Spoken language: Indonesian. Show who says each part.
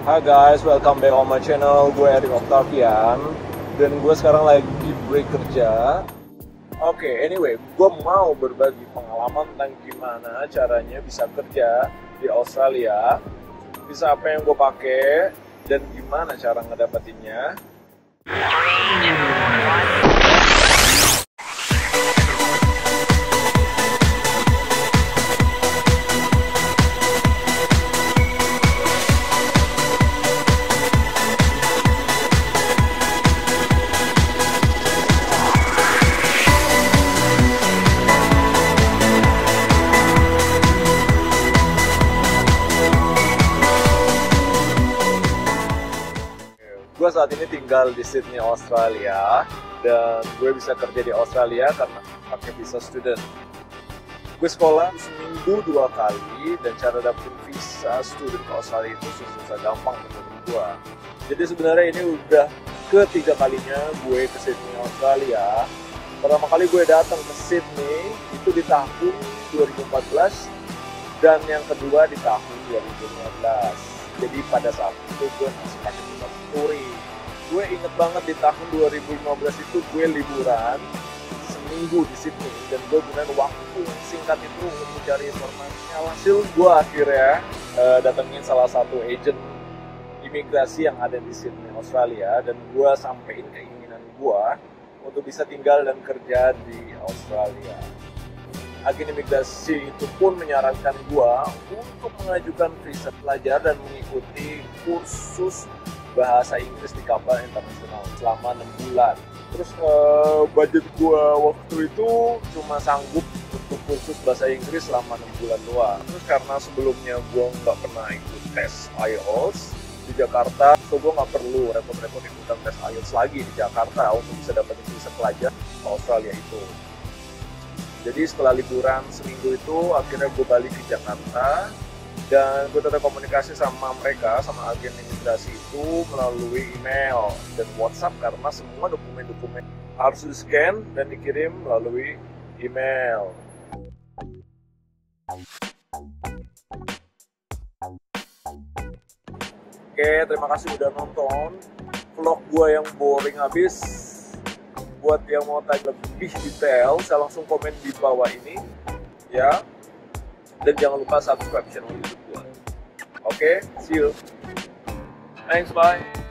Speaker 1: Hai guys, welcome back on my channel. Gue Erik Octavian dan gue sekarang lagi break kerja. Oke, anyway, gue mau berbagi pengalaman tentang gimana caranya bisa kerja di Australia, bisa apa yang gue pakai, dan gimana cara ngedapetinnya. Gue saat ini tinggal di Sydney, Australia, dan gue bisa kerja di Australia karena pakai visa student. Gue sekolah seminggu 2 kali, dan cara dapetin visa student ke Australia itu susah gampang menurut gue. Jadi sebenarnya ini udah ketiga kalinya gue ke Sydney, Australia. Pertama kali gue datang ke Sydney itu di tahun 2014, dan yang kedua di tahun 2015. Jadi pada saat itu gue masih pakai visa touring. Gue inget banget di tahun 2015 itu gue liburan seminggu di Sydney, dan gue gunain waktu singkat itu untuk mencari informasi. Alhasil gue akhirnya datengin salah satu agent imigrasi yang ada di Sydney, Australia, dan gue sampein keinginan gue untuk bisa tinggal dan kerja di Australia. Agen imigrasi itu pun menyarankan gua untuk mengajukan visa pelajar dan mengikuti kursus bahasa Inggris di kapal internasional selama 6 bulan. Terus budget gua waktu itu cuma sanggup untuk kursus bahasa Inggris selama 6 bulan doang. Terus karena sebelumnya gua nggak pernah ikut tes IELTS di Jakarta, so gua nggak perlu repot-repot ikutan tes IELTS lagi di Jakarta untuk bisa dapetin visa pelajar ke Australia itu. Jadi setelah liburan seminggu itu, akhirnya gue balik ke Jakarta, dan gue tetap komunikasi sama mereka, sama agen imigrasi itu melalui email dan WhatsApp, karena semua dokumen-dokumen harus di-scan dan dikirim melalui email. Oke, terima kasih udah nonton vlog gue yang boring habis. Buat yang mau tanya lebih detail, saya langsung komen di bawah ini, ya. Dan jangan lupa subscribe channel YouTube gue. Oke, see you. Thanks, bye.